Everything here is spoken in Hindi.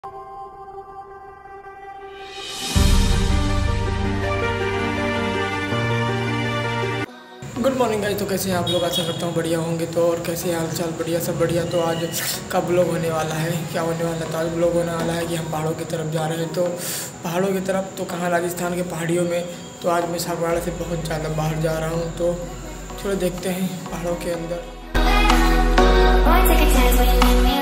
Good morning guys. तो कैसे हैं आप लोग? आशा करता हूँ बढ़िया होंगे। तो और कैसे हाल चाल? बढ़िया, सब बढ़िया। तो आज का ब्लॉग होने वाला है, क्या होने वाला है? तो आज ब्लॉग होने वाला है कि हम पहाड़ों की तरफ जा रहे हैं। तो पहाड़ों की तरफ तो कहाँ, राजस्थान के पहाड़ियों में। तो आज मैं सागवाड़ा से बहुत ज़्यादा बाहर जा रहा हूँ। तो चलो देखते हैं पहाड़ों के अंदर।